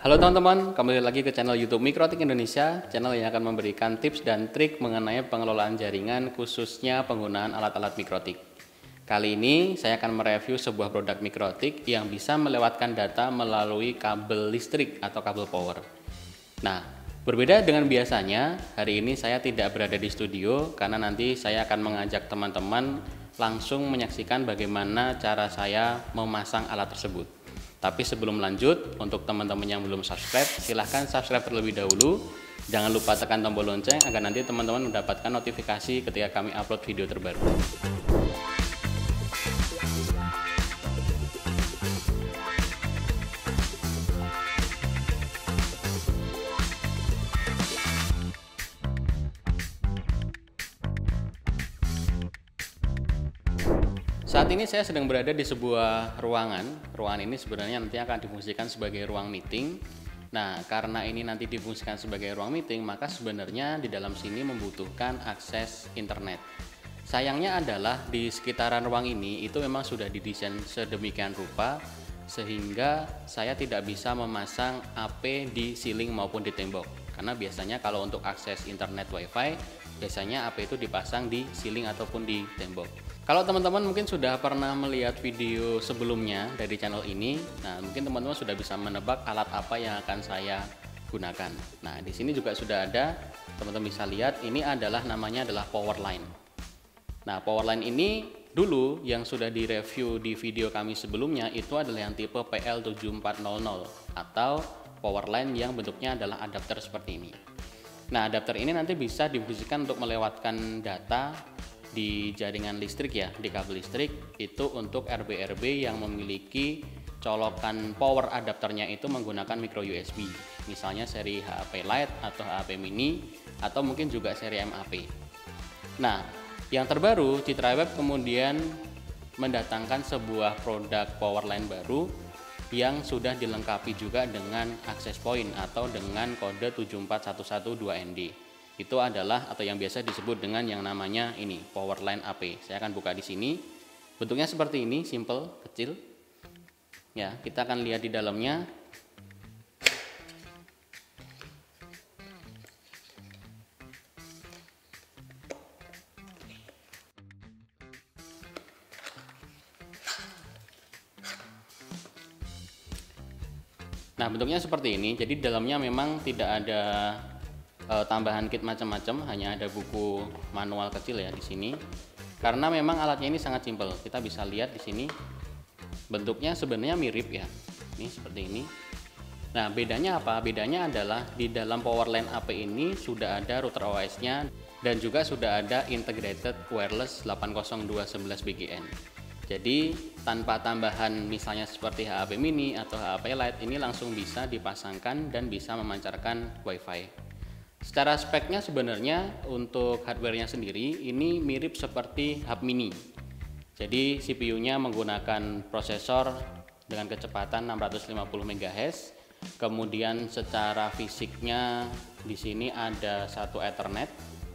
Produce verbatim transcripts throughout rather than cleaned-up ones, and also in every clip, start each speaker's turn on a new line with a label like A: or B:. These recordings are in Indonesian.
A: Halo teman-teman, kembali lagi ke channel YouTube Mikrotik Indonesia, channel yang akan memberikan tips dan trik mengenai pengelolaan jaringan khususnya penggunaan alat-alat mikrotik. Kali ini saya akan mereview sebuah produk mikrotik yang bisa melewatkan data melalui kabel listrik atau kabel power. Nah, berbeda dengan biasanya, hari ini saya tidak berada di studio karena nanti saya akan mengajak teman-teman langsung menyaksikan bagaimana cara saya memasang alat tersebut. Tapi sebelum lanjut, untuk teman-teman yang belum subscribe, silahkan subscribe terlebih dahulu. Jangan lupa tekan tombol lonceng agar nanti teman-teman mendapatkan notifikasi ketika kami upload video terbaru. Saat ini saya sedang berada di sebuah ruangan. Ruangan ini sebenarnya nanti akan difungsikan sebagai ruang meeting. Nah, karena ini nanti difungsikan sebagai ruang meeting, maka sebenarnya di dalam sini membutuhkan akses internet. Sayangnya adalah di sekitaran ruang ini itu memang sudah didesain sedemikian rupa sehingga saya tidak bisa memasang A P di ceiling maupun di tembok. Karena biasanya kalau untuk akses internet WiFi, biasanya A P itu dipasang di ceiling ataupun di tembok. Kalau teman-teman mungkin sudah pernah melihat video sebelumnya dari channel ini, nah mungkin teman-teman sudah bisa menebak alat apa yang akan saya gunakan. Nah, di sini juga sudah ada, teman-teman bisa lihat ini adalah namanya adalah power line. Nah, power line ini dulu yang sudah direview di video kami sebelumnya itu adalah yang tipe P L tujuh empat nol nol atau power line yang bentuknya adalah adapter seperti ini. Nah, adapter ini nanti bisa difungsikan untuk melewatkan data di jaringan listrik ya, di kabel listrik itu untuk R B R B yang memiliki colokan power adapternya itu menggunakan micro U S B, misalnya seri H A P Lite atau H A P Mini atau mungkin juga seri M A P. Nah, yang terbaru Citra Web kemudian mendatangkan sebuah produk power line baru yang sudah dilengkapi juga dengan access point atau dengan kode tujuh empat satu satu dua N D. Itu adalah atau yang biasa disebut dengan yang namanya ini power line A P. Saya akan buka di sini. Bentuknya seperti ini, simple, kecil. Ya, kita akan lihat di dalamnya. Nah, bentuknya seperti ini. Jadi di dalamnya memang tidak ada E, tambahan kit macam-macam, hanya ada buku manual kecil ya di sini. Karena memang alatnya ini sangat simpel. Kita bisa lihat di sini bentuknya sebenarnya mirip ya. Ini seperti ini. Nah, bedanya apa? Bedanya adalah di dalam power line A P ini sudah ada router O S-nya dan juga sudah ada integrated wireless delapan nol dua satu satu B G N. Jadi tanpa tambahan misalnya seperti H A P Mini atau H A P Lite ini langsung bisa dipasangkan dan bisa memancarkan WiFi. Secara speknya sebenarnya untuk hardware-nya sendiri ini mirip seperti hub mini. Jadi C P U-nya menggunakan prosesor dengan kecepatan enam ratus lima puluh megahertz. Kemudian secara fisiknya di sini ada satu Ethernet.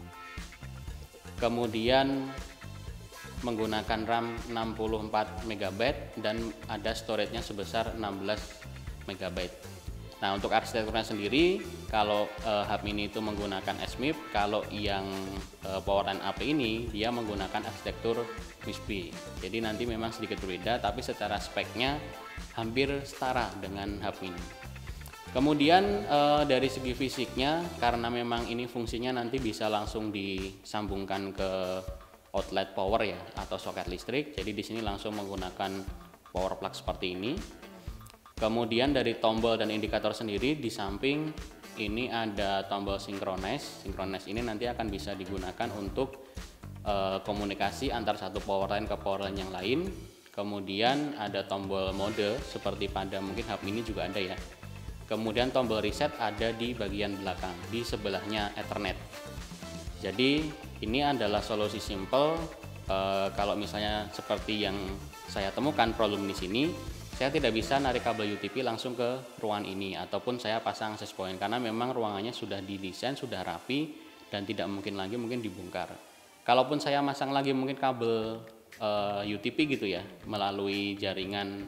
A: Kemudian menggunakan RAM enam puluh empat megabyte dan ada storage-nya sebesar enam belas megabyte. Nah, untuk arsitekturnya sendiri, kalau e, hub mini itu menggunakan S M I P, kalau yang e, power line A P ini dia menggunakan arsitektur M I S B. Jadi nanti memang sedikit berbeda, tapi secara speknya hampir setara dengan hub mini. Kemudian e, dari segi fisiknya, karena memang ini fungsinya nanti bisa langsung disambungkan ke outlet power ya atau soket listrik. Jadi di sini langsung menggunakan power plug seperti ini. Kemudian dari tombol dan indikator sendiri di samping ini ada tombol synchronize. Synchronize ini nanti akan bisa digunakan untuk e, komunikasi antar satu power line ke power line yang lain. Kemudian ada tombol mode seperti pada mungkin hub mini juga ada ya. Kemudian tombol reset ada di bagian belakang di sebelahnya Ethernet. Jadi ini adalah solusi simple e, kalau misalnya seperti yang saya temukan problem di sini. Saya tidak bisa narik kabel U T P langsung ke ruangan ini ataupun saya pasang access point karena memang ruangannya sudah didesain, sudah rapi dan tidak mungkin lagi mungkin dibongkar. Kalaupun saya masang lagi mungkin kabel e, U T P gitu ya melalui jaringan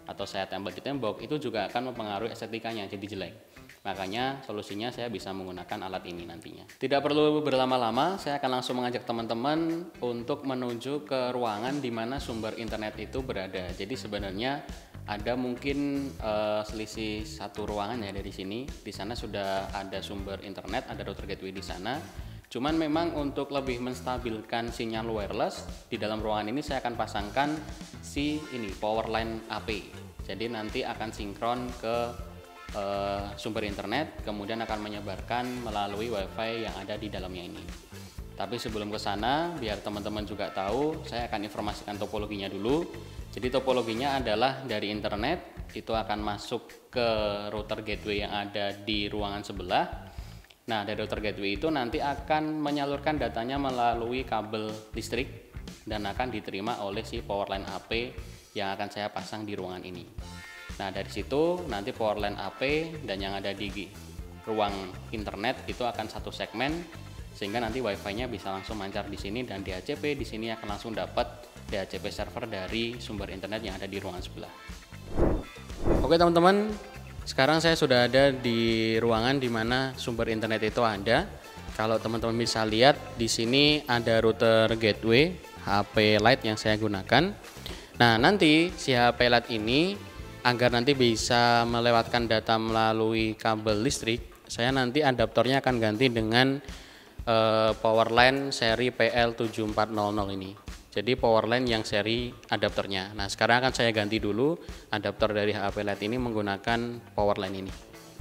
A: atau saya tempel di tembok, itu juga akan mempengaruhi estetikanya jadi jelek. Makanya solusinya saya bisa menggunakan alat ini nantinya. Tidak perlu berlama-lama, saya akan langsung mengajak teman-teman untuk menuju ke ruangan di mana sumber internet itu berada. Jadi sebenarnya ada mungkin uh, selisih satu ruangan ya dari sini. Di sana sudah ada sumber internet, ada router gateway di sana. Cuman memang untuk lebih menstabilkan sinyal wireless di dalam ruangan ini saya akan pasangkan si ini power line A P. Jadi nanti akan sinkron ke Uh, sumber internet, kemudian akan menyebarkan melalui wifi yang ada di dalamnya ini. Tapi sebelum ke sana, biar teman-teman juga tahu, saya akan informasikan topologinya dulu. Jadi topologinya adalah dari internet itu akan masuk ke router gateway yang ada di ruangan sebelah. Nah, dari router gateway itu nanti akan menyalurkan datanya melalui kabel listrik dan akan diterima oleh si power line A P yang akan saya pasang di ruangan ini. Nah, dari situ nanti power line A P dan yang ada di ruang internet itu akan satu segmen, sehingga nanti wifi-nya bisa langsung mancar di sini, dan D H C P di sini akan langsung dapat D H C P server dari sumber internet yang ada di ruangan sebelah. Oke teman-teman, sekarang saya sudah ada di ruangan di mana sumber internet itu ada. Kalau teman-teman bisa lihat di sini ada router gateway H P Lite yang saya gunakan. Nah, nanti si H P Lite ini agar nanti bisa melewatkan data melalui kabel listrik, saya nanti adaptornya akan ganti dengan uh, power line seri P L tujuh empat nol nol ini. Jadi power line yang seri adaptornya. Nah, sekarang akan saya ganti dulu adaptor dari H P Lite ini menggunakan power line ini.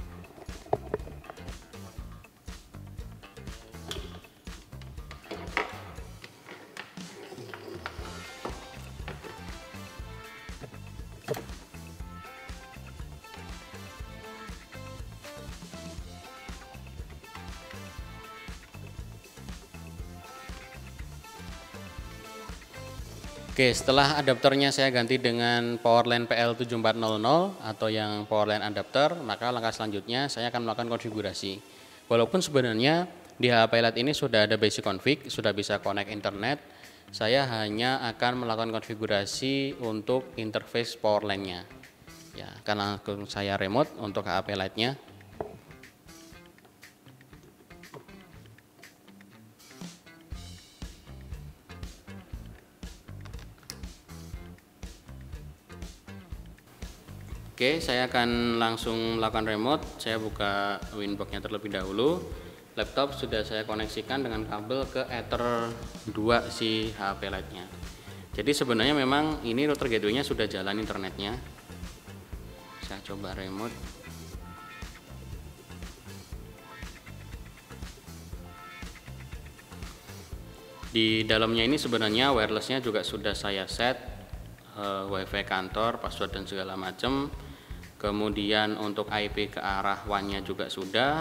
A: Oke, setelah adaptornya saya ganti dengan power line P L tujuh empat nol nol atau yang power line adapter, maka langkah selanjutnya saya akan melakukan konfigurasi. Walaupun sebenarnya di H P Lite ini sudah ada basic config, sudah bisa connect internet, saya hanya akan melakukan konfigurasi untuk interface power line-nya. Ya, akan langsung saya remote untuk H P Lite-nya. Oke, saya akan langsung melakukan remote. Saya buka Winbox-nya terlebih dahulu. Laptop sudah saya koneksikan dengan kabel ke Ether dua si H P Lite-nya. Jadi sebenarnya memang ini router gateway-nya sudah jalan internetnya. Saya coba remote. Di dalamnya ini sebenarnya wireless-nya juga sudah saya set, uh, wifi kantor, password dan segala macam. Kemudian untuk I P ke arah WAN-nya juga sudah.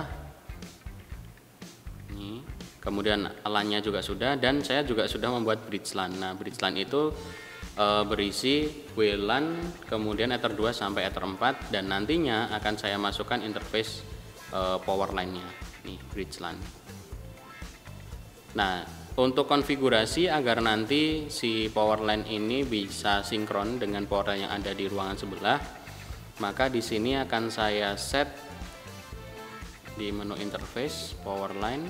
A: Ini. Kemudian LAN-nya juga sudah, dan saya juga sudah membuat bridge LAN. Nah, bridge LAN itu e, berisi W LAN, kemudian Ether dua sampai Ether empat, dan nantinya akan saya masukkan interface e, power line-nya. Nih, bridge LAN. Nah, untuk konfigurasi agar nanti si power line ini bisa sinkron dengan power line yang ada di ruangan sebelah, maka di sini akan saya set di menu interface power line,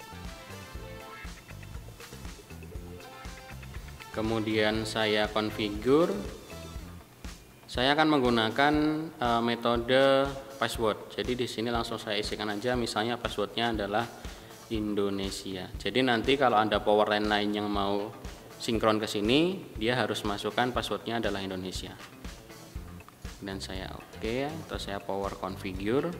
A: kemudian saya configure. Saya akan menggunakan uh, metode password. Jadi di sini langsung saya isikan aja, misalnya passwordnya adalah Indonesia. Jadi nanti kalau ada power line lain yang mau sinkron ke sini, dia harus masukkan passwordnya adalah Indonesia. Dan saya oke, okay, atau saya power configure.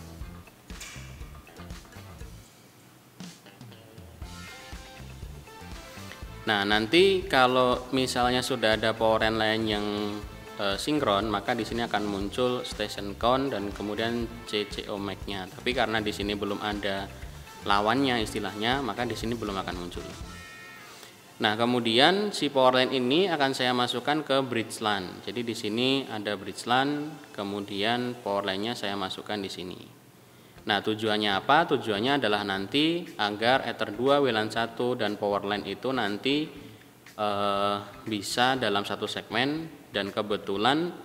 A: Nah, nanti kalau misalnya sudah ada power line lain yang e, sinkron, maka di sini akan muncul station count dan kemudian C C O M A C-nya. Tapi karena di sini belum ada lawannya istilahnya, maka di sini belum akan muncul. Nah, kemudian si power line ini akan saya masukkan ke bridge LAN. Jadi di sini ada bridge LAN, kemudian power line-nya saya masukkan di sini. Nah, tujuannya apa? Tujuannya adalah nanti agar Ether dua, W LAN satu dan power line itu nanti eh, bisa dalam satu segmen, dan kebetulan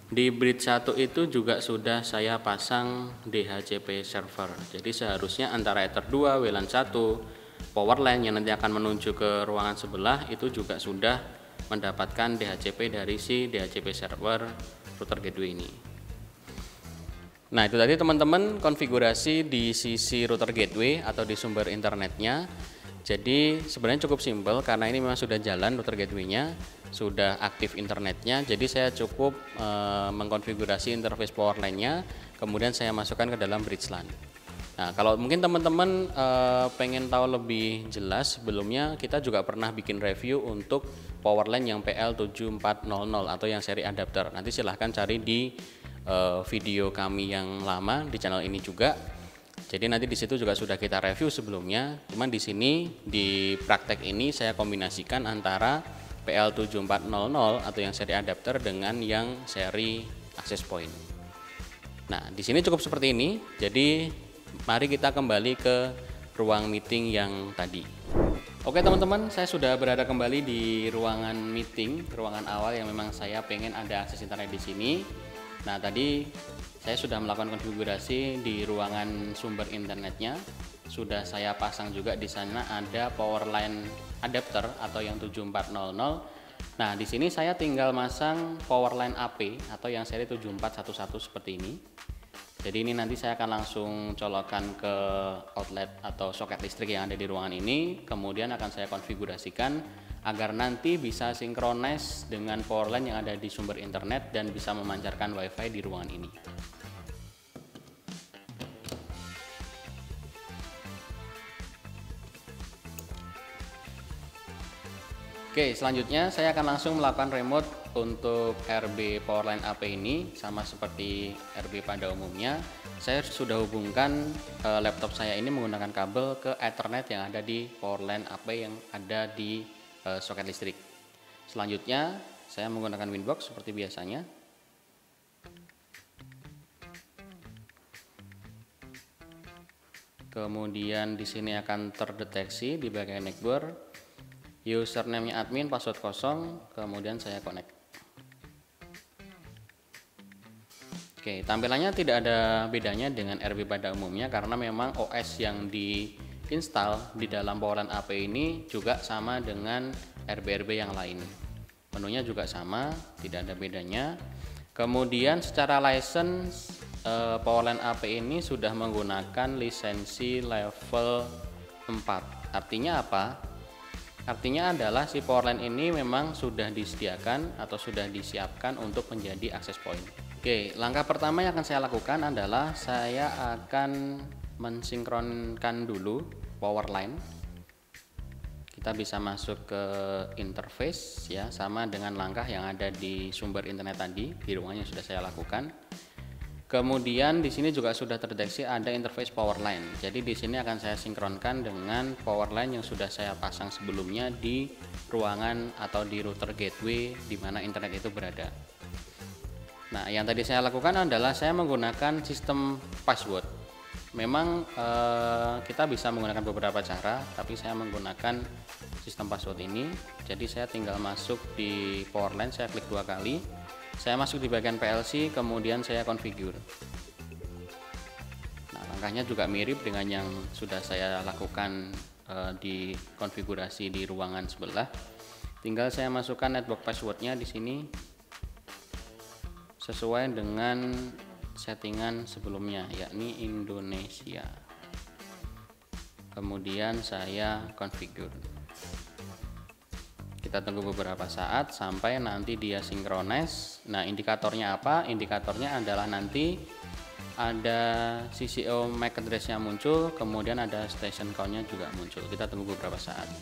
A: Di bridge satu itu juga sudah saya pasang D H C P server. Jadi seharusnya antara Ether dua, W LAN satu, power line yang nanti akan menuju ke ruangan sebelah itu juga sudah mendapatkan D H C P dari si D H C P server router gateway ini. Nah, itu tadi teman-teman konfigurasi di sisi router gateway atau di sumber internetnya. Jadi sebenarnya cukup simpel karena ini memang sudah jalan router gateway-nya, sudah aktif internetnya. Jadi saya cukup e, mengkonfigurasi interface power line-nya, kemudian saya masukkan ke dalam bridge LAN. Nah, kalau mungkin teman-teman e, pengen tahu lebih jelas, sebelumnya kita juga pernah bikin review untuk power line yang P L tujuh empat nol nol atau yang seri adapter. Nanti silahkan cari di e, video kami yang lama di channel ini juga. Jadi nanti di situ juga sudah kita review sebelumnya. Cuman di sini di praktek ini saya kombinasikan antara P L tujuh empat nol nol atau yang seri adapter dengan yang seri access point. Nah, di sini cukup seperti ini. Jadi mari kita kembali ke ruang meeting yang tadi. Oke teman-teman, saya sudah berada kembali di ruangan meeting, ruangan awal yang memang saya pengen ada akses internet di sini. Nah, tadi saya sudah melakukan konfigurasi di ruangan sumber internetnya. Sudah saya pasang juga di sana ada power line adapter atau yang tujuh empat nol nol. Nah, di sini saya tinggal masang power line A P atau yang seri tujuh empat satu satu seperti ini. Jadi ini nanti saya akan langsung colokkan ke outlet atau soket listrik yang ada di ruangan ini. Kemudian akan saya konfigurasikan agar nanti bisa sinkronis dengan power line yang ada di sumber internet dan bisa memancarkan WiFi di ruangan ini. Oke, selanjutnya saya akan langsung melakukan remote untuk R B powerline A P ini, sama seperti R B pada umumnya. Saya sudah hubungkan e, laptop saya ini menggunakan kabel ke Ethernet yang ada di powerline A P yang ada di e, soket listrik. Selanjutnya saya menggunakan Winbox seperti biasanya. Kemudian di sini akan terdeteksi di bagian network. Username-nya admin, password kosong, kemudian saya connect. Oke, tampilannya tidak ada bedanya dengan R B pada umumnya karena memang O S yang diinstal di dalam powerline A P ini juga sama dengan R B R B yang lain. Menunya juga sama, tidak ada bedanya. Kemudian secara license powerline A P ini sudah menggunakan lisensi level empat. Artinya apa? Artinya adalah si powerline ini memang sudah disediakan atau sudah disiapkan untuk menjadi access point. Oke, langkah pertama yang akan saya lakukan adalah saya akan mensinkronkan dulu powerline. Kita bisa masuk ke interface ya, sama dengan langkah yang ada di sumber internet tadi di ruangan yang sudah saya lakukan. Kemudian di sini juga sudah terdeteksi ada interface power line. Jadi di sini akan saya sinkronkan dengan power line yang sudah saya pasang sebelumnya di ruangan atau di router gateway di mana internet itu berada. Nah, yang tadi saya lakukan adalah saya menggunakan sistem password. Memang eh, kita bisa menggunakan beberapa cara, tapi saya menggunakan sistem password ini. Jadi saya tinggal masuk di power line, saya klik dua kali. Saya masuk di bagian P L C, kemudian saya configure. Nah, langkahnya juga mirip dengan yang sudah saya lakukan e, di konfigurasi di ruangan sebelah. Tinggal saya masukkan network passwordnya di sini sesuai dengan settingan sebelumnya, yakni Indonesia. Kemudian saya configure. Kita tunggu beberapa saat sampai nanti dia sinkronis. Nah, indikatornya apa? Indikatornya adalah nanti ada C C O M A C address-nya muncul, kemudian ada station count-nya juga muncul. Kita tunggu beberapa saat.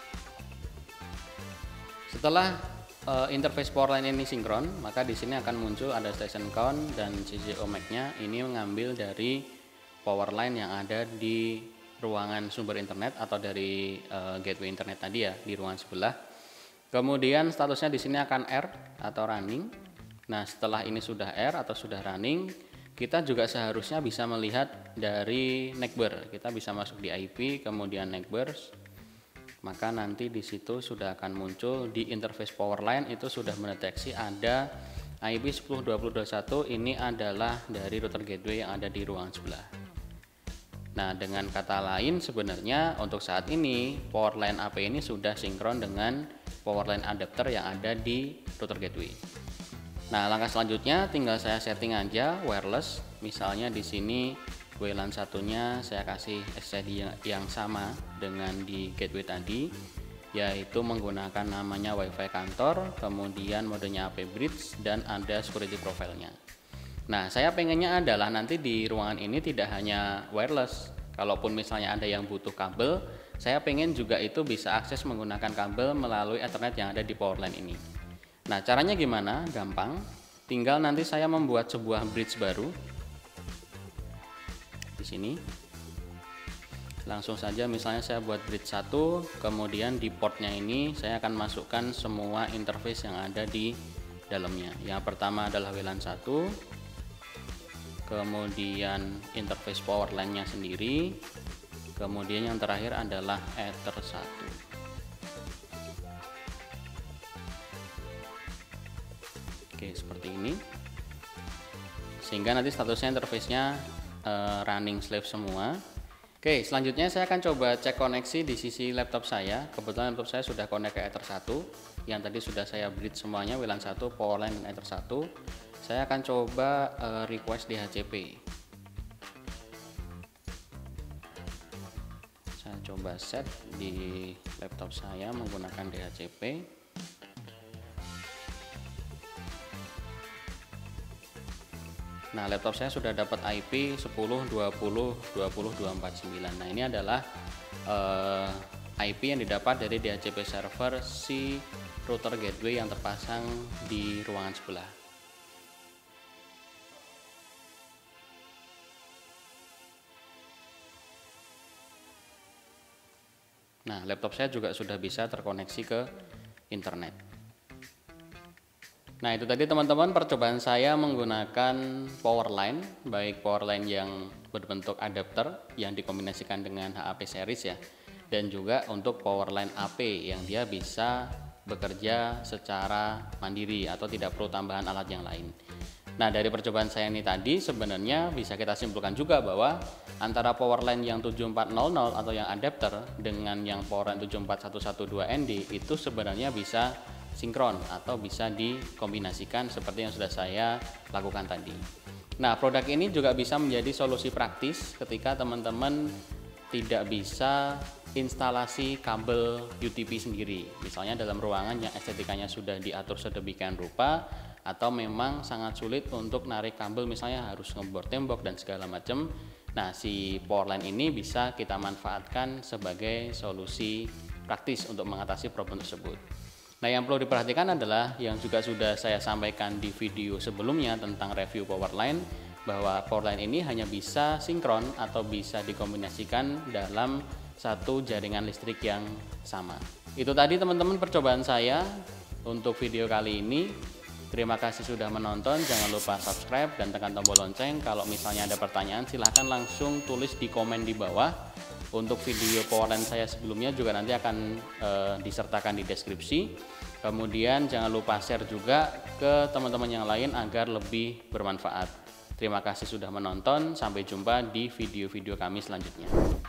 A: Setelah uh, interface powerline ini sinkron, maka di sini akan muncul ada station count dan C C O M A C-nya ini mengambil dari powerline yang ada di ruangan sumber internet atau dari uh, gateway internet tadi ya, di ruangan sebelah. Kemudian statusnya di sini akan R atau running. Nah, setelah ini sudah R atau sudah running, kita juga seharusnya bisa melihat dari neckbar. Kita bisa masuk di I P, kemudian neckbars. Maka nanti di situ sudah akan muncul di interface powerline itu sudah mendeteksi ada I P sepuluh dua puluh dua puluh satu ini adalah dari router gateway yang ada di ruangan sebelah. Nah, dengan kata lain sebenarnya untuk saat ini power line A P ini sudah sinkron dengan power line adapter yang ada di router gateway. Nah, langkah selanjutnya tinggal saya setting aja wireless. Misalnya di sini W LAN satunya saya kasih S S I D yang, yang sama dengan di gateway tadi, yaitu menggunakan namanya WiFi kantor, kemudian modenya A P bridge, dan ada security profile-nya. Nah, saya pengennya adalah nanti di ruangan ini tidak hanya wireless. Kalaupun misalnya ada yang butuh kabel, saya pengen juga itu bisa akses menggunakan kabel melalui Ethernet yang ada di power line ini. Nah, caranya gimana? Gampang. Tinggal nanti saya membuat sebuah bridge baru. Di sini. Langsung saja misalnya saya buat bridge satu, kemudian di portnya ini saya akan masukkan semua interface yang ada di dalamnya. Yang pertama adalah W LAN satu, kemudian interface power line-nya sendiri, kemudian yang terakhir adalah Ether satu. Oke, seperti ini. Sehingga nanti statusnya interface-nya uh, running slave semua. Oke, selanjutnya saya akan coba cek koneksi di sisi laptop saya. Kebetulan laptop saya sudah connect ke Ether satu, yang tadi sudah saya bridge semuanya, W LAN satu, power line, dan Ether satu. Saya akan coba uh, request D H C P. Saya coba set di laptop saya menggunakan D H C P. Nah, laptop saya sudah dapat I P sepuluh dua puluh dua puluh dua empat sembilan. Nah, ini adalah uh, I P yang didapat dari D H C P server si router gateway yang terpasang di ruangan sebelah. Nah, laptop saya juga sudah bisa terkoneksi ke internet. Nah, itu tadi teman-teman percobaan saya menggunakan power line, baik power line yang berbentuk adapter yang dikombinasikan dengan H A P series ya, dan juga untuk power line A P yang dia bisa bekerja secara mandiri atau tidak perlu tambahan alat yang lain. Nah, dari percobaan saya ini tadi sebenarnya bisa kita simpulkan juga bahwa antara power line yang tujuh empat nol nol atau yang adapter dengan yang power line tujuh empat satu satu dua N D itu sebenarnya bisa sinkron atau bisa dikombinasikan seperti yang sudah saya lakukan tadi. Nah, produk ini juga bisa menjadi solusi praktis ketika teman-teman tidak bisa instalasi kabel U T P sendiri. Misalnya dalam ruangan yang estetikanya sudah diatur sedemikian rupa, atau memang sangat sulit untuk narik kabel, misalnya harus ngebor tembok dan segala macam. Nah, si power line ini bisa kita manfaatkan sebagai solusi praktis untuk mengatasi problem tersebut. Nah, yang perlu diperhatikan adalah yang juga sudah saya sampaikan di video sebelumnya tentang review power line, bahwa power line ini hanya bisa sinkron atau bisa dikombinasikan dalam satu jaringan listrik yang sama. Itu tadi teman-teman percobaan saya untuk video kali ini. Terima kasih sudah menonton, jangan lupa subscribe dan tekan tombol lonceng. Kalau misalnya ada pertanyaan silahkan langsung tulis di komen di bawah. Untuk video power line saya sebelumnya juga nanti akan e, disertakan di deskripsi. Kemudian jangan lupa share juga ke teman-teman yang lain agar lebih bermanfaat. Terima kasih sudah menonton, sampai jumpa di video-video kami selanjutnya.